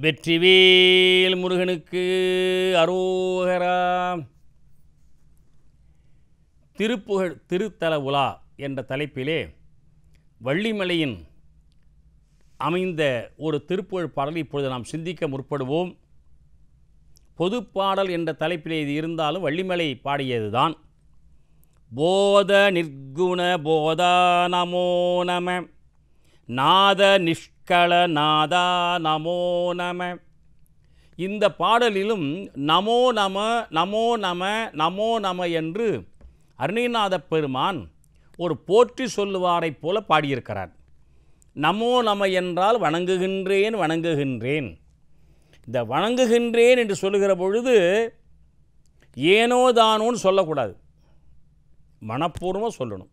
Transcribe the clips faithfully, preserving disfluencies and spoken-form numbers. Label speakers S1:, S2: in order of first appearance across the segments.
S1: வெற்றிவேல் முருகனுக்கு அரோகரா. திருப்புகழ் திருத்தல உலா என்ற தலைப்பிலே வள்ளிமலையின் அமைந்த ஒரு திருப்புகழ் பாடலை இப்பொழுது நாம் சிந்திக்க முற்படுவோம். பொதுப்பாடல் என்ற தலைப்பிலே இது இருந்தாலும் வள்ளிமலை பாடியதுதான். போத நிர்குண போதா நமோ நம, நாத நிஷ்கள நாதா நமோ நம. இந்த பாடலிலும் நமோ நம நமோ நம நமோ நம என்று அருணகிரிநாத பெருமான் ஒரு போற்றி சொல்லுவாரைப் போல பாடியிருக்கிறார். நமோ நம என்றால் வணங்குகின்றேன் வணங்குகின்றேன். இந்த வணங்குகின்றேன் என்று சொல்லுகிற பொழுது ஏனோ தானோன்னு சொல்லக்கூடாது, மனப்பூர்வமாக சொல்லணும்.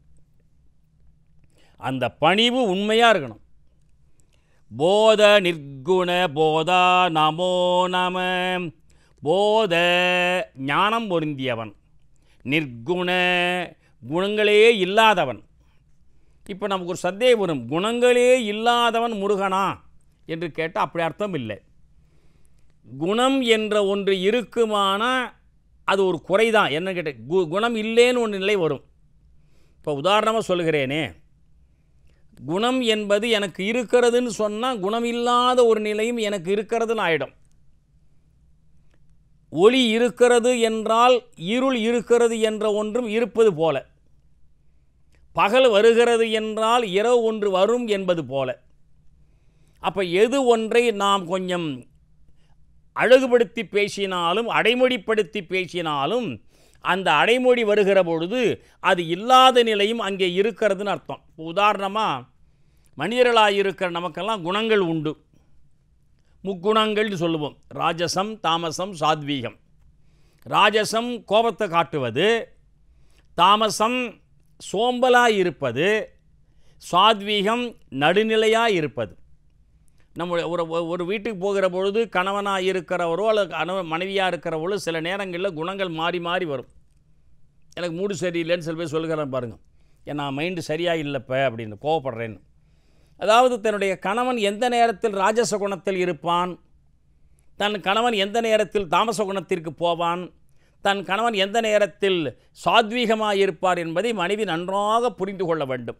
S1: அந்த பணிவு உண்மையாக இருக்கணும். போத நிர்குண போதா நமோ நம. போத ஞானம் பொருந்தியவன், நிர்குண குணங்களே இல்லாதவன். இப்போ நமக்கு ஒரு சந்தேகம் வரும், குணங்களே இல்லாதவன் முருகனா என்று கேட்டால் அப்படி அர்த்தம் இல்லை. குணம் என்ற ஒன்று இருக்குமானா அது ஒரு குறைதான். என்ன கேட்ட கு குணம் இல்லைன்னு ஒரு நிலை வரும். இப்போ உதாரணமாக சொல்கிறேனே, குணம் என்பது எனக்கு இருக்கிறதுன்னு சொன்னால் குணம் இல்லாத ஒரு நிலையும் எனக்கு இருக்கிறதுன்னு ஆகிடும். ஒளி இருக்கிறது என்றால் இருள் இருக்கிறது என்ற ஒன்றும் இருப்பது போல, பகல் வருகிறது என்றால் இரவு ஒன்று வரும் என்பது போல. அப்போ எது ஒன்றை நாம் கொஞ்சம் அழகுபடுத்தி பேசினாலும் அடைமொழிப்படுத்தி பேசினாலும் அந்த அடைமொழி வருகிற பொழுது அது இல்லாத நிலையும் அங்கே இருக்கிறதுன்னு அர்த்தம். உதாரணமாக மனிதர்களாக இருக்கிற நமக்கெல்லாம் குணங்கள் உண்டு. முக்குணங்கள்னு சொல்லுவோம். ராஜசம், தாமசம், சாத்வீகம். ராஜசம் கோபத்தை காட்டுவது, தாமசம் சோம்பலாக இருப்பது, சாத்வீகம் நடுநிலையாக இருப்பது. நம்முடைய ஒரு ஒரு வீட்டுக்கு போகிற பொழுது கணவனாக இருக்கிறவரோ அல்லது கணவன் மனைவியாக இருக்கிறவரோ சில நேரங்களில் குணங்கள் மாறி மாறி வரும். எனக்கு மூடு சரியில்லைன்னு சில பேர் சொல்லுகிறேன் பாருங்கள், ஏன்னா மைண்டு சரியாக இல்லைப்ப அப்படின்னு கோவப்படுறேன்னு. அதாவது தன்னுடைய கணவன் எந்த நேரத்தில் ராஜச குணத்தில் இருப்பான், தன் கணவன் எந்த நேரத்தில் தாமச குணத்திற்கு போவான், தன் கணவன் எந்த நேரத்தில் சாத்வீகமாக இருப்பார் என்பதை மனைவி நன்றாக புரிந்து கொள்ள வேண்டும்.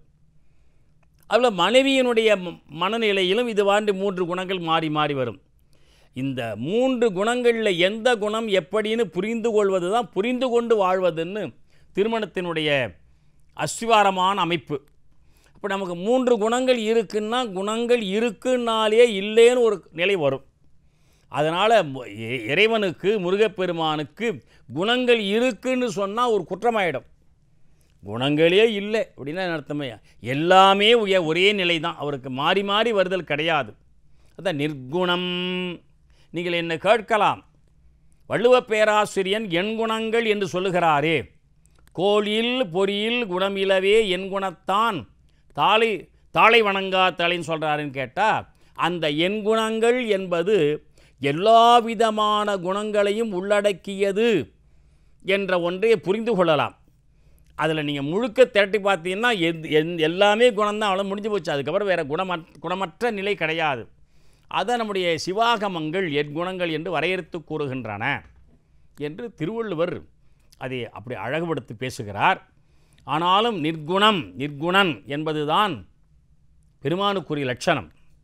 S1: அதில் மனைவியினுடைய மனநிலையிலும் இது வாண்டி மூன்று குணங்கள் மாறி மாறி வரும். இந்த மூன்று குணங்களில் எந்த குணம் எப்படின்னு புரிந்து கொள்வது தான் புரிந்து கொண்டு வாழ்வதுன்னு திருமணத்தினுடைய அஸ்திவாரமான அமைப்பு. இப்போ நமக்கு மூன்று குணங்கள் இருக்குன்னா குணங்கள் இருக்குன்னாலே இல்லைன்னு ஒரு நிலை வரும். அதனால் இறைவனுக்கு முருகப்பெருமானுக்கு குணங்கள் இருக்குன்னு சொன்னால் ஒரு குற்றமாயிடும். குணங்களே இல்லை அப்படின்னா அர்த்தமே எல்லாமே ஒரே நிலை தான், அவருக்கு மாறி மாறி வருதல் கிடையாது. அதான் நிர்குணம். நீங்கள் என்ன கேட்கலாம், வள்ளுவ பேராசிரியன் என் குணங்கள் என்று சொல்லுகிறாரே, கோளில் பொறியில் குணமிலவே என் குணத்தான் தாளை தாளை வணங்கா தலைன்னு சொல்கிறாருன்னு கேட்டால், அந்த என் குணங்கள் என்பது எல்லா விதமான குணங்களையும் உள்ளடக்கியது என்ற ஒன்றை புரிந்து கொள்ளலாம். அதில் நீங்கள் முழுக்க திரட்டி பார்த்தீங்கன்னா எந் எல்லாமே குணம்தான், அவ்வளோ முடிஞ்சு போச்சு. அதுக்கப்புறம் வேறு குணமற் குணமற்ற நிலை கிடையாது. அதை நம்முடைய சிவாகமங்கள் எற்குணங்கள் என்று வரையறுத்து கூறுகின்றன என்று திருவள்ளுவர் அதை அப்படி அழகுபடுத்தி பேசுகிறார். ஆனாலும் நிர்குணம் நிர்குணன் என்பதுதான் பெருமானுக்குரிய லட்சணம்.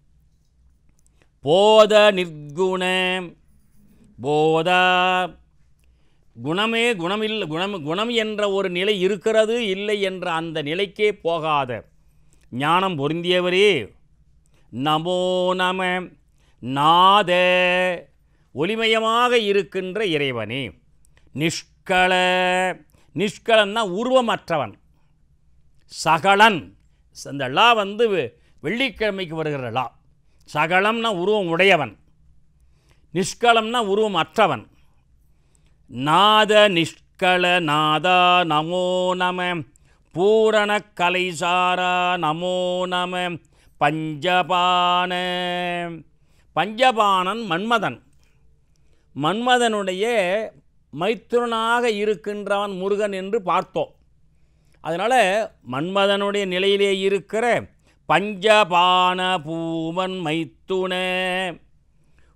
S1: போத நிர்குண போதா, குணமே குணமில்லை, குணம் குணம் என்ற ஒரு நிலை இருக்கிறது இல்லை என்ற அந்த நிலைக்கே போகாத ஞானம் பொருந்தியவரே நமோ நம. நாத ஒளிமயமாக இருக்கின்ற இறைவனே. நிஷ்கள, நிஷ்களன்னா உருவமற்றவன். சகலன், இந்த லா வந்து வெள்ளிக்கிழமைக்கு வருகிற லா. சகலம்னா உருவம் உடையவன், நிஷ்களம்னா உருவம் அற்றவன். நாத நிஷ்கள நாதா நமோ நம. பூரண கலைசாரா நமோ நம. பஞ்சபான, பஞ்சபானன் மன்மதன். மன்மதனுடைய மைத்துரனாக இருக்கின்றவன் முருகன் என்று பார்த்தோம். அதனால் மன்மதனுடைய நிலையிலே இருக்கிற பஞ்சபான பூவன் மைத்துன.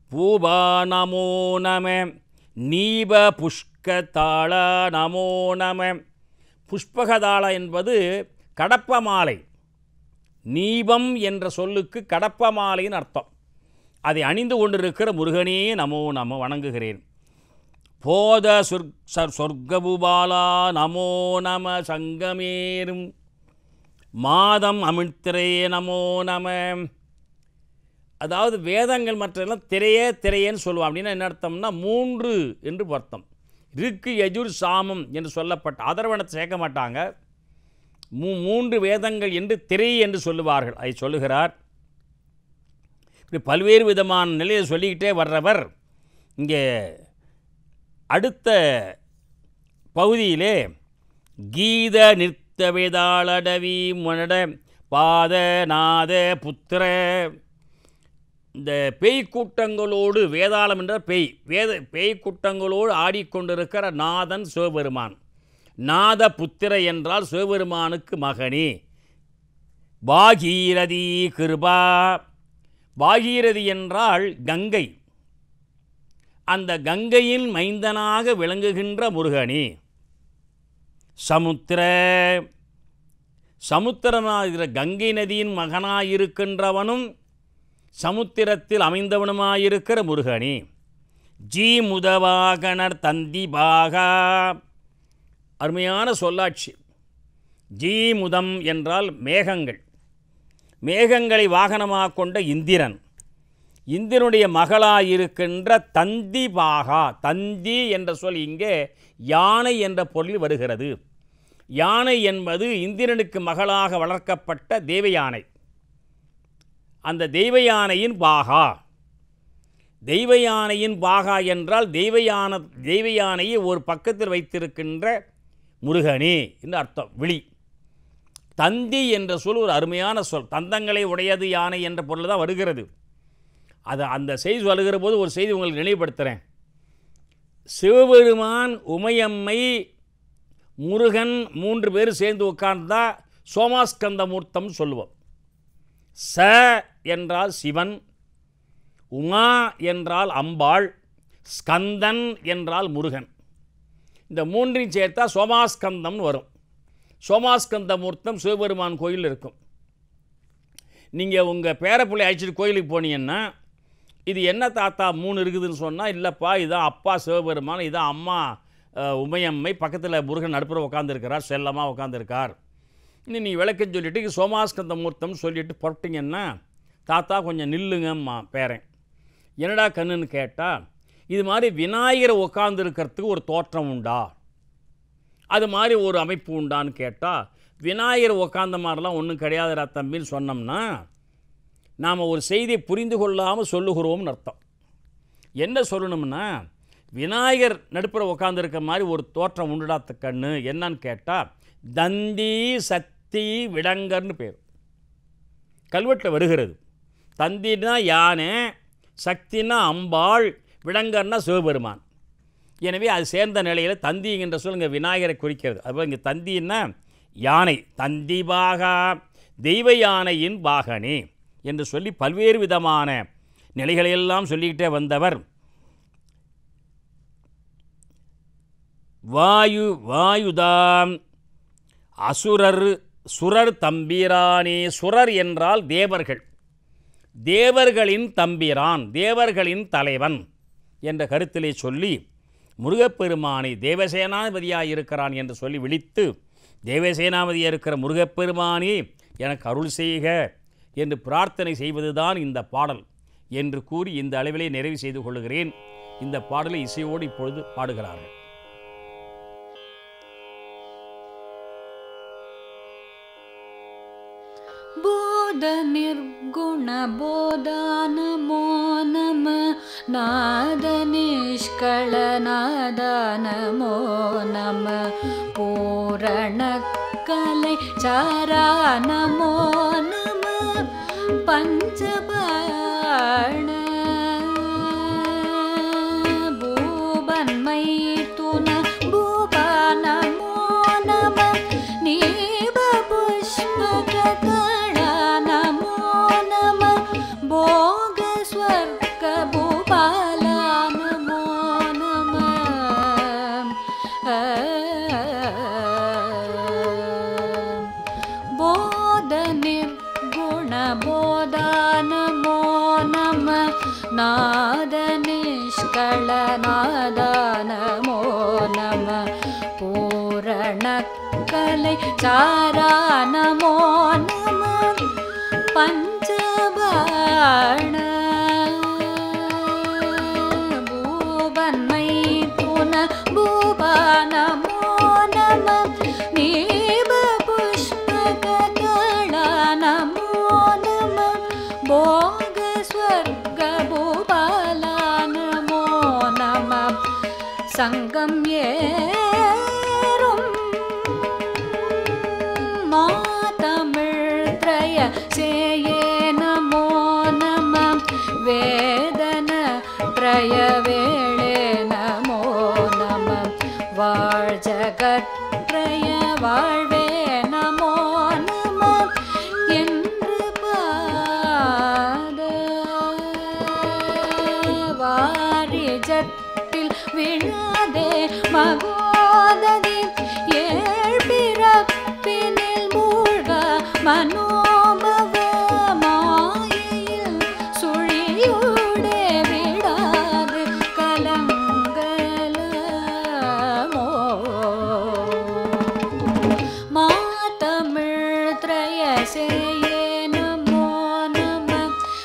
S1: பூபா நமோ நம, நீப புஷ்கதாள நமோ நம. புஷ்பகதாள என்பது கடப்ப மாலை. நீபம் என்ற சொல்லுக்கு கடப்ப மாலையின் அர்த்தம். அதை அணிந்து கொண்டிருக்கிற முருகனே நமோ நம வணங்குகிறேன். போத சொர் சொர்க்கபுபாலா நமோ நம சங்கமேரும் மாதம் அமிழ்த்திரே நமோ நம. அதாவது வேதங்கள் மற்றெல்லாம் திரையே திரையேன்னு சொல்லுவோம். அப்படின்னா என்ன அர்த்தம்னா மூன்று என்று அர்த்தம். ருக்கு யஜுர் சாமம் என்று சொல்லப்பட்ட அதர்வனத்தை சேர்க்க மாட்டாங்க. மூ மூன்று வேதங்கள் என்று திரை என்று சொல்லுவார்கள். அதை சொல்லுகிறார். இப்படி பல்வேறு விதமான நிலையை சொல்லிக்கிட்டே வர்றவர் இங்கே அடுத்த பகுதியிலே கீத நிறுத்த வேதாளடவி முனட பாத நாத புத்திர, இந்த பேய் கூட்டங்களோடு, வேதாளம் என்ற பேய், வேத பேய் கூட்டங்களோடு ஆடிக்கொண்டிருக்கிற நாதன் சிவபெருமான். நாத புத்திர என்றால் சிவபெருமானுக்கு மகனே. பாகீரதி கிருபா, பாகீரதி என்றால் கங்கை. அந்த கங்கையின் மைந்தனாக விளங்குகின்ற முருகனே. சமுத்திர, சமுத்திரனாகிற கங்கை நதியின் மகனாயிருக்கின்றவனும் சமுத்திரத்தில் அமைந்தவனுமாயிருக்கிற முருகனே. ஜீ முதவாகனர் தந்தி பாகா, அருமையான சொல்லாட்சி. ஜீ முதம் என்றால் மேகங்கள், மேகங்களை வாகனமாக கொண்ட இந்திரன். இந்திரனுடைய மகளாயிருக்கின்ற தந்தி பாகா, தந்தி என்ற சொல் இங்கே யானை என்ற பொருளில் வருகிறது. யானை என்பது இந்திரனுக்கு மகளாக வளர்க்கப்பட்ட தெய்வ யானை. அந்த தெய்வ யானையின் பாகா, தெய்வ யானையின் பாகா என்றால் தெய்வ யான தெய்வ யானையை ஒரு பக்கத்தில் வைத்திருக்கின்ற முருகனே என்று அர்த்தம். விழி. தந்தி என்ற சொல் ஒரு அருமையான சொல். தந்தங்களை உடையது யானை என்ற பொருள் தான் வருகிறது. அது அந்த செய்தி வருகிற போது ஒரு செய்தி உங்களுக்கு நினைவுபடுத்துகிறேன். சிவபெருமான், உமையம்மை, முருகன் மூன்று பேர் சேர்ந்து உட்கார்ந்தா சோமாஸ்கந்த மூர்த்தம் சொல்லுவோம். ச என்றால் சிவன், உமா என்றால் அம்பாள், ஸ்கந்தன் என்றால் முருகன். இந்த மூன்றையும் சேர்த்தா சோமாஸ்கந்தம்னு வரும். சோமாஸ்கந்த மூர்த்தம் சிவபெருமான் கோயில் இருக்கும். நீங்கள் உங்கள் பேரப்பிள்ளை அழைச்சிட்டு கோயிலுக்கு போனீங்கன்னா, இது என்ன தாத்தா மூணு இருக்குதுன்னு சொன்னால், இல்லைப்பா இதான் அப்பா சிவபெருமான், இதான் அம்மா உமையம்மை, பக்கத்தில் முருகன் நடுப்புற உட்காந்துருக்கிறார், செல்லமாக உட்காந்துருக்கார். இன்னும் நீ விளக்கன்னு சொல்லிவிட்டு சோமாஸ்கந்த மூர்த்தம்னு சொல்லிவிட்டு புறப்பட்டிங்கன்னா, தாத்தா கொஞ்சம் நில்லுங்கம்மா பேரன். என்னடா கண்ணுன்னு கேட்டால், இது மாதிரி விநாயகரை உட்காந்துருக்கிறதுக்கு ஒரு தோற்றம் உண்டா, அது மாதிரி ஒரு அமைப்பு உண்டான்னு கேட்டால், விநாயகர் உட்காந்த மாதிரிலாம் ஒன்றும் கிடையாதுடா தம்பின்னு சொன்னோம்னா நாம் ஒரு செய்தியை புரிந்து கொள்ளாமல் சொல்லுகிறோம்னு அர்த்தம். என்ன சொல்லணும்னா, விநாயகர் நடுப்புற உட்காந்துருக்க மாதிரி ஒரு தோற்றம் உண்டுடாத்த கண்ணு. என்னன்னு கேட்டால், தந்தி சக்தி விடங்கர்னு பேர். கல்வெட்டில் வருகிறது. தந்தினா யானை, சக்தினா அம்பாள், விடங்கர்னா சிவபெருமான். எனவே அது சேர்ந்த நிலையில் தந்தி என்ற சொல் இங்கே விநாயகரை குறிக்கிறது. அதுபோல் இங்கே தந்தின்னா யானை, தந்தி பாகா, தெய்வ யானையின் பாகனே என்று சொல்லி பல்வேறு விதமான நிலைகளையெல்லாம் சொல்லிக்கிட்டே வந்தவர். வாயு வாயுதாம் அசுரர் சுரர் தம்பிரானே. சுரர் என்றால் தேவர்கள், தேவர்களின் தம்பிரான், தேவர்களின் தலைவன் என்ற கருத்திலே சொல்லி முருகப்பெருமானை தேவசேனாபதியாக இருக்கிறான் என்று சொல்லி விழித்து, தேவசேனாபதியாக இருக்கிற முருகப்பெருமானே எனக்கு அருள் செய்க என்று பிரார்த்தனை செய்வதுதான் இந்த பாடல் என்று கூறி இந்த அளவிலே நிறைவு செய்து கொள்கிறேன். இந்த பாடலை இசையோடு இப்பொழுது பாடுகிறார்கள்.
S2: போத நிர்குண போதான நமோ நம, நாத நிஷ்கள நாதான நமோ நம, பூரண கலை சாரா நமோ நம, பஞ்சபாண பூபன்மை துன பூபா நமோ நம, நீப புஷ்பகதள நமோ நம, போக ஸ்வர்க பூபா मंगलनादा नमो नमः पूरणकलै चारा नमो नमः पंचबाण भूवन्मैथुन भूपा नमो नमः नीब पुष्पककला नमो नमः भोग स्वर्ग भूपाला नमो नमः संगम्येरुं मातमिळ्त्रय सेये नमो नमः वेदन त्रय वेळे नमो नमः वाळ जगत्त्रय वाळवे नमो नमः என்று பாட வாரிஜத்தில் விழாதே மகோததி ஏழ் பிறப்பினில் மூழ்க மனோபவ மாயையில் சுழியோடே விடாது கலங்கலமோ மாதமிழ் த்ரய சேயே நமோ நமः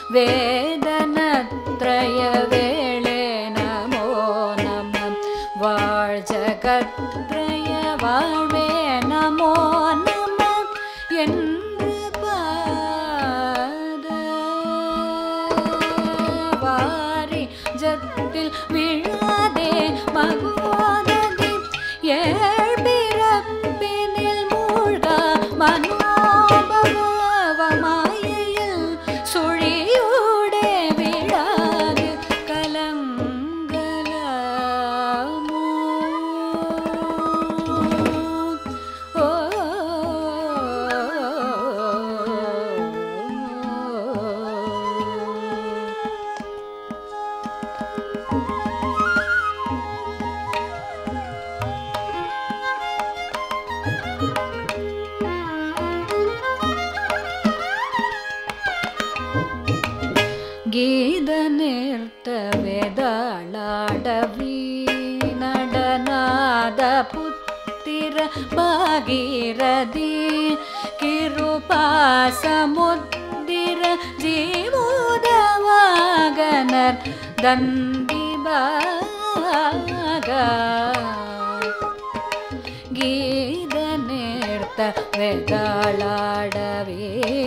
S2: வேதனத்ரய வேளே நமோ நமः வாழ் ஜகத்ரய வாழ்வே நமோ நமः என்று பாட வாரி ஜத்தில் விழாதே மகோததி ஏழ் பிறப்பினில் மூழ்க மனோபவ மாயையில் சுழியோடே விடாது கலங்கலமோ ஓ ಗೀತ ನಿರ್ತ ವೇದಾಳಾಡವಿ நடனாத புத்திர பாகீரதி கிருபாசமுத்திர ஜீவோதவாகனர் தந்திபாக ಗೀತ ನಿರ್ತ ವೇದಾಳಾಡವಿ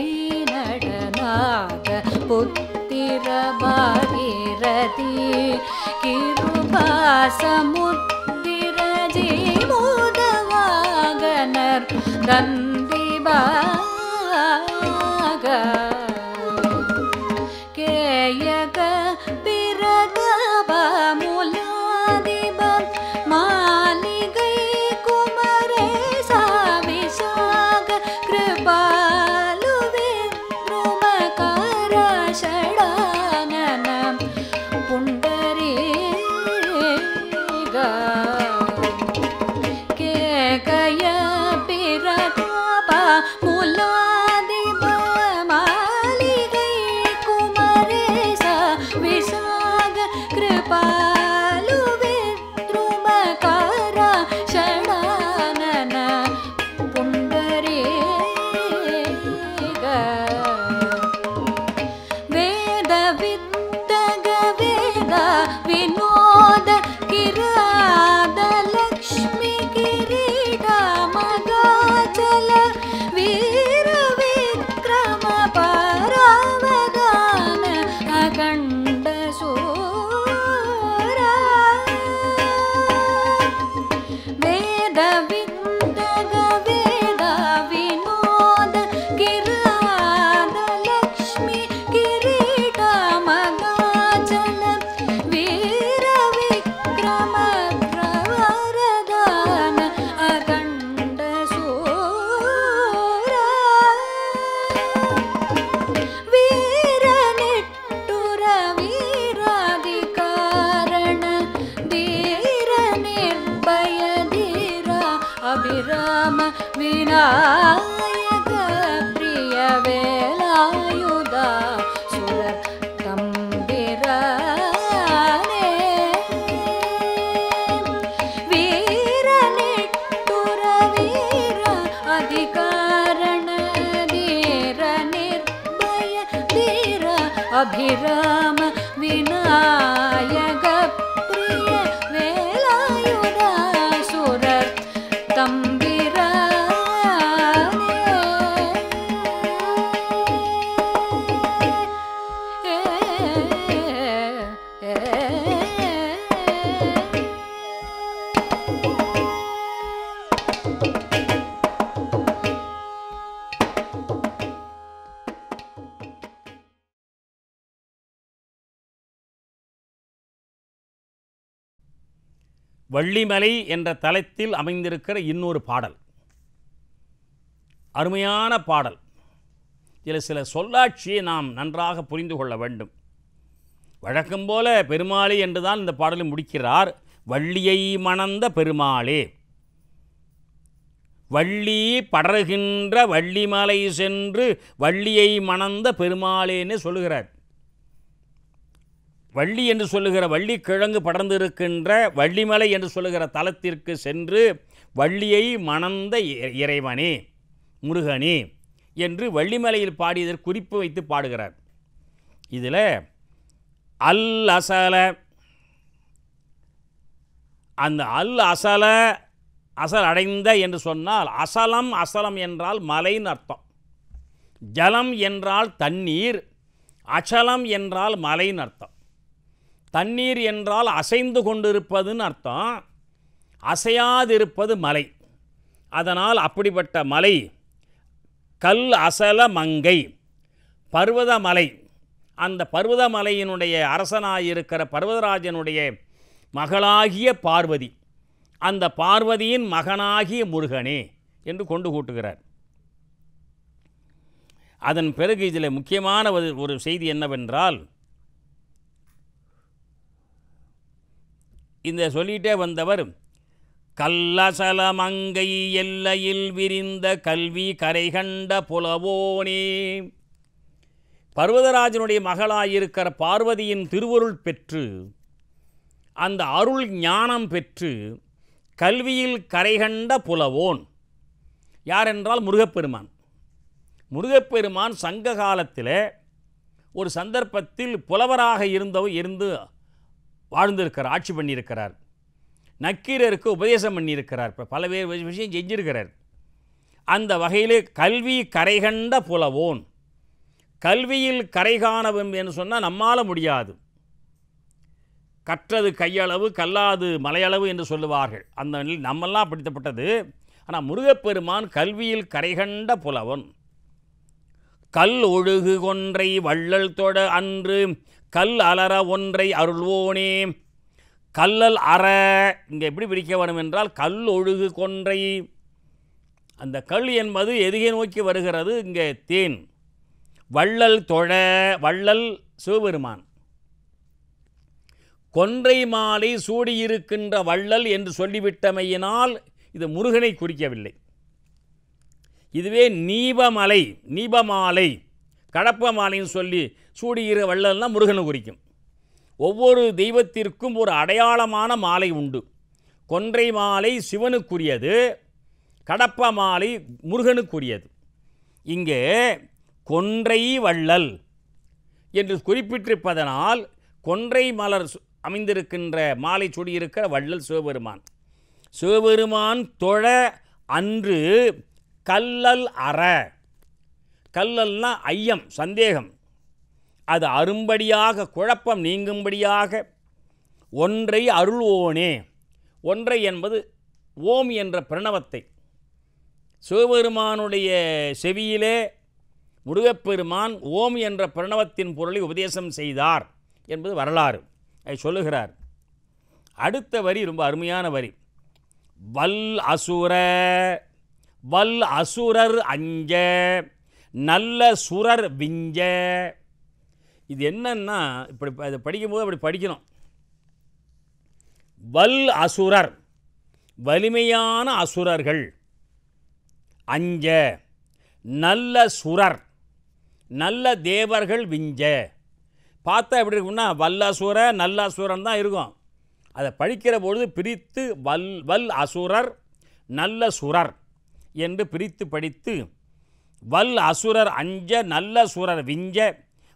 S2: நடனாத புத்திர பாகீரதி கிருபாசமுத்திர ஜீவோதவாகனர் தந்திபாக கேயக பிரதப முலாதிப மாலிகை குமரேச விசாக கிருபாலு வித்ருமகார ஷடானன புண்டரீக கேகய பிரதப முலாதிப மாலிகை குமரேச விசாக கிருபாலு வித்ருமகார ஷடானன புண்டரீக வேத வித்தக வேத வினோத கிராத லக்ஷ்மி கிரீட மகாச்சல வீர விக்ரಮ பராவதான அகண்ட சூர வேத வித்தக வேத வினோத கிராத லக்ஷ்மி கிரீட மகாச்சல வீர விக்ரಮ பிரவரதான அகண்ட சூர வீர நிட்டுர வீராதி காரண தீர நிர்பய தீர அபிராம விநாயக பிரிய வேலாயுதா சுரர் தம்பிரானே அபிராம விநாயக பிரிய வேலாயுதாசுரர்
S1: வள்ளிமலை என்ற தலத்தில் அமைந்திருக்கிற இன்னொரு பாடல், அருமையான பாடல். இதில் சில சொல்லாட்சியை நாம் நன்றாக புரிந்து கொள்ள வேண்டும். வழக்கம் போல பெருமாளே என்றுதான் இந்த பாடலை முடிக்கிறார். வள்ளியை மணந்த பெருமாளே, வள்ளி படர்கின்ற வள்ளிமலை சென்று வள்ளியை மணந்த பெருமாளேன்னு சொல்லுகிறார். வள்ளி என்று சொல்லுகிற வள்ளி கிழங்கு படர்ந்திருக்கின்ற வள்ளிமலை என்று சொல்லுகிற தலத்திற்கு சென்று வள்ளியை மணந்த இறைவனே முருகனே என்று வள்ளிமலையில் பாடியதற்கு குறிப்பு வைத்து பாடுகிறார். இதில் அல் அசல, அந்த அல் அசல அசல் அடைந்த என்று சொன்னால் அசலம் அசலம் என்றால் மலைன்னு அர்த்தம். ஜலம் என்றால் தண்ணீர், அச்சலம் என்றால் மலைன்னு அர்த்தம். தண்ணீர் என்றால் அசைந்து கொண்டிருப்பதுன்னு அர்த்தம், அசையாதிருப்பது மலை. அதனால் அப்படிப்பட்ட மலை கல் அசல மங்கை பர்வதமலை. அந்த பர்வதமலையினுடைய அரசனாயிருக்கிற பர்வதராஜனுடைய மகளாகிய பார்வதி, அந்த பார்வதியின் மகனாகிய முருகனே என்று கொண்டு கூட்டுகிறார். அதன் பிறகு இதில் முக்கியமான ஒரு செய்தி என்னவென்றால், இந்த சொல்லிட்டே வந்தவர் கல்லசல மங்கை எல்லையில் விரிந்த கல்வி கரைகண்ட புலவோனே. பர்வதராஜனுடைய மகளாயிருக்கிற பார்வதியின் திருவருள் பெற்று, அந்த அருள் ஞானம் பெற்று கல்வியில் கரைகண்ட புலவோன் யாரென்றால் முருகப்பெருமான். முருகப்பெருமான் சங்க காலத்தில் ஒரு சந்தர்ப்பத்தில் புலவராக இருந்தவர் இருந்து வாழ்ந்திருக்கிறார், ஆட்சி பண்ணியிருக்கிறார். நக்கீரருக்கு உபதேசம் பண்ணியிருக்கிறார், இப்போ பல பேர் விஷயம் செஞ்சிருக்கிறார். அந்த வகையிலே கல்வி கரைகண்ட புலவோன், கல்வியில் கரை காணவும் என்று சொன்னால் நம்மால முடியாது. கற்றது கையளவு கல்லாது மலையளவு என்று சொல்லுவார்கள். அந்த நிலையில் நம்மெல்லாம் அப்படித்தப்பட்டது. ஆனால் முருகப்பெருமான் கல்வியில் கரைகண்ட புலவன். கல் ஒழுகு கொன்றை வள்ளல் தொட அன்று கல் அலற ஒன்றை அருள்வோனே. கல்லல் அற இங்கே எப்படி பிரிக்க வரும் என்றால், கல் ஒழுகு கொன்றை, அந்த கல் என்பது எதுகை நோக்கி வருகிறது, இங்கே தேன். வள்ளல் தொழ, வள்ளல் சிவபெருமான். கொன்றை மாலை சூடியிருக்கின்ற வள்ளல் என்று சொல்லிவிட்டமையினால் இது முருகனை குறிக்கவில்லை. இதுவே நீபமலை, நீபமாலை, கடப்ப மாலைன்னு சொல்லி சூடியிரு வள்ளல்னால் முருகனை குறிக்கும். ஒவ்வொரு தெய்வத்திற்கும் ஒரு அடையாளமான மாலை உண்டு. கொன்றை மாலை சிவனுக்குரியது, கடப்ப மாலை முருகனுக்குரியது. இங்கே கொன்றை வள்ளல் என்று குறிப்பிட்டிருப்பதனால் கொன்றை மலர் அமைந்திருக்கின்ற மாலை சூடியிருக்கிற வள்ளல் சிவபெருமான். சிவபெருமான் தொழ அன்று கல்லல் அற, கல்லல்னா ஐயம், சந்தேகம், அது அரும்படியாக, குழப்பம் நீங்கும்படியாக ஒன்றை அருள்வோனே. ஒன்றை என்பது ஓம் என்ற பிரணவத்தை சிவபெருமானுடைய செவியிலே முருகப்பெருமான் ஓம் என்ற பிரணவத்தின் பொருளை உபதேசம் செய்தார் என்பது வரலாறு. அதை சொல்லுகிறார். அடுத்த வரி ரொம்ப அருமையான வரி. வல் அசுர, வல் அசுரர் அஞ்ச நல்ல சுரர் விஞ்ச. இது என்னன்னா, இப்படி அதை படிக்கும்போது அப்படி படிக்கணும். வல் அசுரர், வலிமையான அசுரர்கள். அஞ்ச நல்ல சுரர், நல்ல தேவர்கள் விஞ்ச. பார்த்தா எப்படி இருக்கும்னா வல் அசுர நல்ல அசுரன் தான் இருக்கும். அதை படிக்கிற பொழுது பிரித்து வல் வல் அசுரர் நல்ல சுரர் என்று பிரித்து படித்து, வல் அசுரர் அஞ்ச நல்ல சுரர் விஞ்ச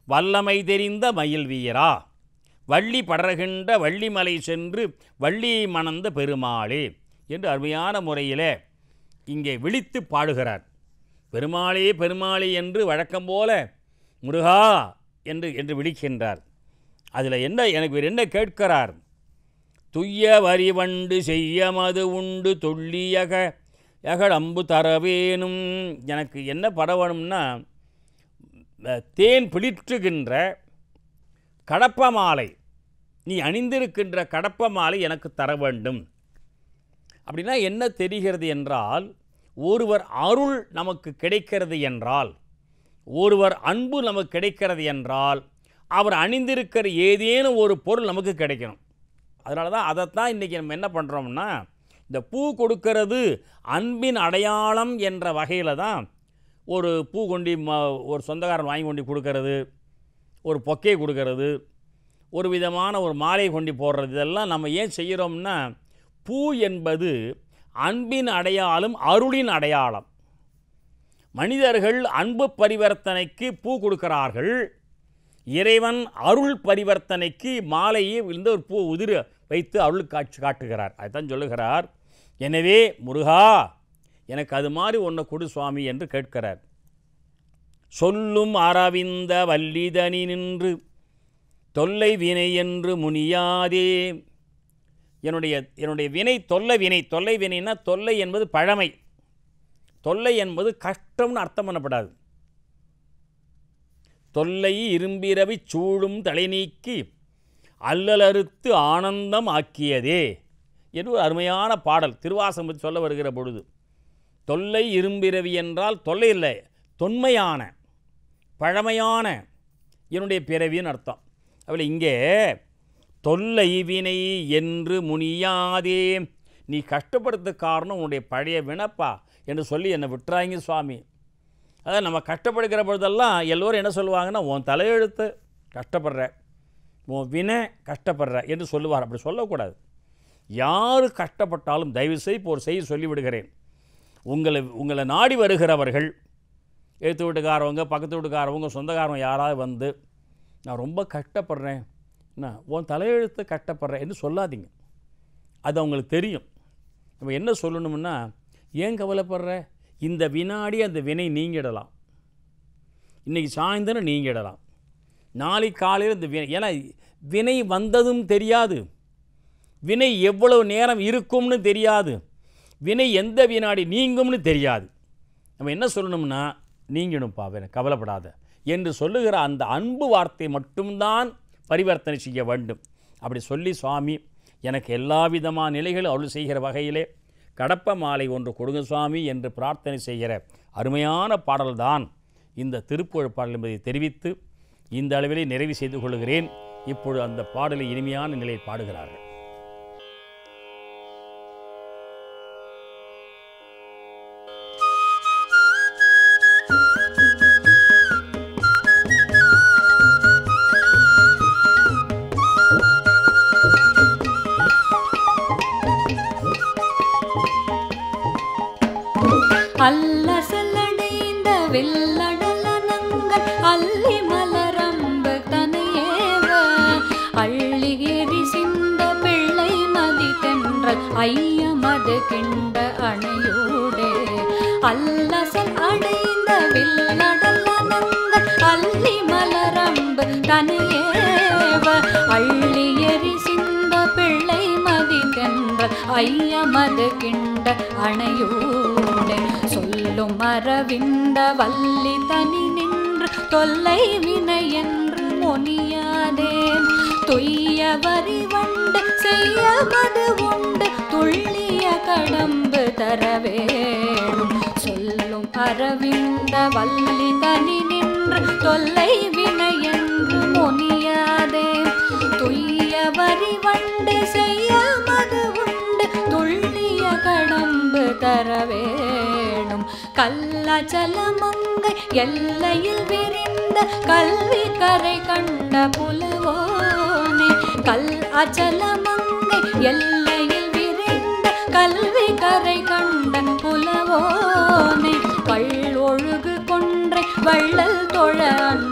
S1: வல்லமை தெரிந்த மயில் வீரா, வள்ளி படர்கின்ற வள்ளிமலை சென்று வள்ளி மணந்த பெருமாளே என்று அருமையான முறையில் இங்கே விழித்து பாடுகிறார். பெருமாளே பெருமாளே என்று வழக்கம் போல முருகா என்று என்று விழிக்கின்றார். அதில் என்ன எனக்கு வேறு என்ன கேட்கிறார்? துய்ய வரிவண்டு செய்ய மது உண்டு தொல்லியக எகல் அம்பு தரவேனும். எனக்கு என்ன படவணும்னா தேன் பிளிற்றுகின்ற கடப்ப மாலை, நீ அணிந்திருக்கின்ற கடப்ப மாலை எனக்கு தர வேண்டும். அப்படின்னா என்ன தெரிகிறது என்றால், ஒருவர் அருள் நமக்கு கிடைக்கிறது என்றால், ஒருவர் அன்பு நமக்கு கிடைக்கிறது என்றால், அவர் அணிந்திருக்கிற ஏதேனும் ஒரு பொருள் நமக்கு கிடைக்கணும். அதனால தான் அதைத்தான் இன்றைக்கி நம்ம என்ன பண்ணுறோம்னா, இந்த பூ கொடுக்கறது அன்பின் அடையாளம் என்ற வகையில் தான் ஒரு பூ கொண்டு ம ஒரு சொந்தக்காரன் வாங்கி கொண்டு கொடுக்கறது, ஒரு பொக்கே கொடுக்கறது, ஒரு விதமான ஒரு மாலை கொண்டு போடுறது, இதெல்லாம் நம்ம ஏன் செய்கிறோம்னா, பூ என்பது அன்பின் அடையாளம், அருளின் அடையாளம். மனிதர்கள் அன்பு பரிவர்த்தனைக்கு பூ கொடுக்கிறார்கள், இறைவன் அருள் பரிவர்த்தனைக்கு மாலையை இந்த ஒரு பூ உதிர வைத்து அருள் காட்சி காட்டுகிறார். அதுதான் சொல்லுகிறார், எனவே முருகா எனக்கு அது மாதிரி ஒன்று கொடு சுவாமி என்று கேட்கிறார். சொல்லும் அரவிந்த வல்லிதனி நின்று தொல்லை வினை என்று முனியாதே. என்னுடைய என்னுடைய வினை தொல்லை வினை. தொல்லை வினைன்னா தொல்லை என்பது பழமை, தொல்லை என்பது கஷ்டம்னு அர்த்தம் பண்ணப்படாது. தொல்லை இரும்பிரவி சூழும் தலை நீக்கி அல்லலறுத்து ஆனந்தம் ஆக்கியதே என்று ஒரு அருமையான பாடல் திருவாசகம் பற்றி சொல்ல வருகிற பொழுது, தொல்லை இரும்பிரவி என்றால் தொல்லை இல்லை, தொன்மையான பழமையான என்னுடைய பிறவின்னு அர்த்தம். அவள் இங்கே தொல்லை வினை என்று முனியாதே, நீ கஷ்டப்படுத்த காரணம் உன்னுடைய பழைய வினப்பா என்று சொல்லி என்னை விட்டுறாங்க சுவாமி. அதான் நம்ம கஷ்டப்படுகிற பொழுதெல்லாம் எல்லோரும் என்ன சொல்லுவாங்கன்னா, உன் தலையெழுத்து கஷ்டப்படுற, உன் வினை கஷ்டப்படுற என்று சொல்லுவார். அப்படி சொல்லக்கூடாது. யார் கஷ்டப்பட்டாலும் தயவுசெய்து இப்போ ஒரு செய்தி சொல்லிவிடுகிறேன். உங்களை உங்களை நாடி வருகிறவர்கள், எழுத்து வீட்டுக்காரவங்க, பக்கத்து வீட்டுக்காரவங்க, சொந்தக்காரவங்க யாராவது வந்து நான் ரொம்ப கஷ்டப்படுறேன், நான் உன் தலையெழுத்து கஷ்டப்படுறேன் என்று சொல்லாதீங்க. அது அவங்களுக்கு தெரியும். நம்ம என்ன சொல்லணும்னா, ஏன் கவலைப்படுற, இந்த வினாடி அந்த வினை நீங்கிடலாம், இன்றைக்கி சாயந்தரம் நீங்கிடலாம், நாளைக்கு காலையில் இந்த வினை, ஏன்னா வினை வந்ததும் தெரியாது, வினை எவ்வளவு நேரம் இருக்கும்னு தெரியாது, வினை எந்த வினாடி நீங்கும்னு தெரியாது. நம்ம என்ன சொல்லணும்னா, நீங்கணும்ப்பா வினை, கவலைப்படாத என்று சொல்லுகிற அந்த அன்பு வார்த்தை மட்டும்தான் பரிவர்த்தனை செய்ய வேண்டும். அப்படி சொல்லி சுவாமி எனக்கு எல்லா விதமான நிலைகளும் அருள் செய்கிற வகையிலே கடப்ப மாலை ஒன்று கொடுங்க சுவாமி என்று பிரார்த்தனை செய்கிற அருமையான பாடல்தான் இந்த திருப்புகழ் பாடல் என்பதை தெரிவித்து இந்த அளவிலே நிறைவு செய்து கொள்கிறேன். இப்பொழுது அந்த பாடலை இனிமையான நிலையில் பாடுகிறார்கள்.
S2: அல்லசலடைந்த வெள்ளடலனங்கள் அல்லி மலரம்பு தனையேவ அள்ளி எரி சிந்த பிள்ளை நதி தென்றல் ஐயமது கிண்ட அணையோடே. அல்லசல் அடைந்த வெள்ளடலனங்கள் அல்லி மலரம்பு தனையேவ அள்ளி எரி சிந்த பிள்ளை மதி தென்றல் ஐயமது கிண்ட அணையோடே. சொல்லும் அரவிந்த வல்லி தனி நின்று தொல்லை வினை என்று மொனியாதே. துய்ய வரி வண்டு செய்ய மது உண்டு துள்ளிய கடம்பு தரவேடும். சொல்லும் அரவிந்த வல்லி தனி நின்று தொல்லை வினை என்று மொனியாதே. துய்ய வரி வண்டு செய்ய மது உண்டு துள்ளிய கடம்பு தரவேணும். கல்லாச்சலமங்கை எல்லையில் விரிந்த கல்வி கரை கண்ட புலவோனே. கல் அச்சலமங்கை எல்லையில் விரிந்த கல்வி கரை கண்ட புலவோனே. கள் ஒழுகு கொன்றை வள்ளல் தொழ அன்று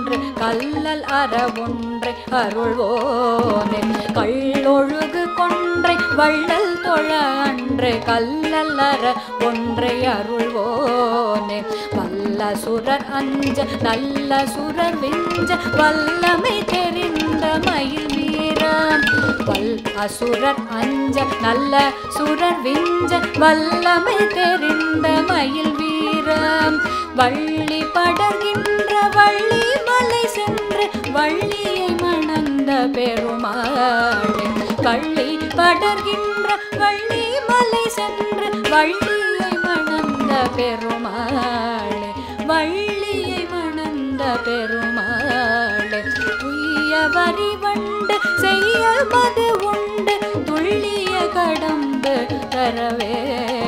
S2: அல்லல் அற ஒன்றை அருள்வோனே கள்ளொழுகு கொன்றை வள்ளல் தொழ அன்று கல்லல் அற ஒன்றை அருள்வோனே வல்ல சுரர் அஞ்ச நல்ல சுரர் விஞ்ச வல்லமை தெரிந்த மயில் வீரம் வல் அசுரர் அஞ்ச நல்ல சுரர் விஞ்ச வல்லமை தெரிந்த மயில் வீரம் வள்ளி படர்கின்ற வள்ளி மலை சென்று வள்ளியை மணந்த பெருமாளே கள்ளி படர்கின்ற வள்ளி மலை சென்று வள்ளியை மணந்த பெருமாளே வள்ளியை மணந்த பெருமாளே துய்ய வரி வண்டு செய்ய மது உண்டு துள்ளிய கடம்பு தரவே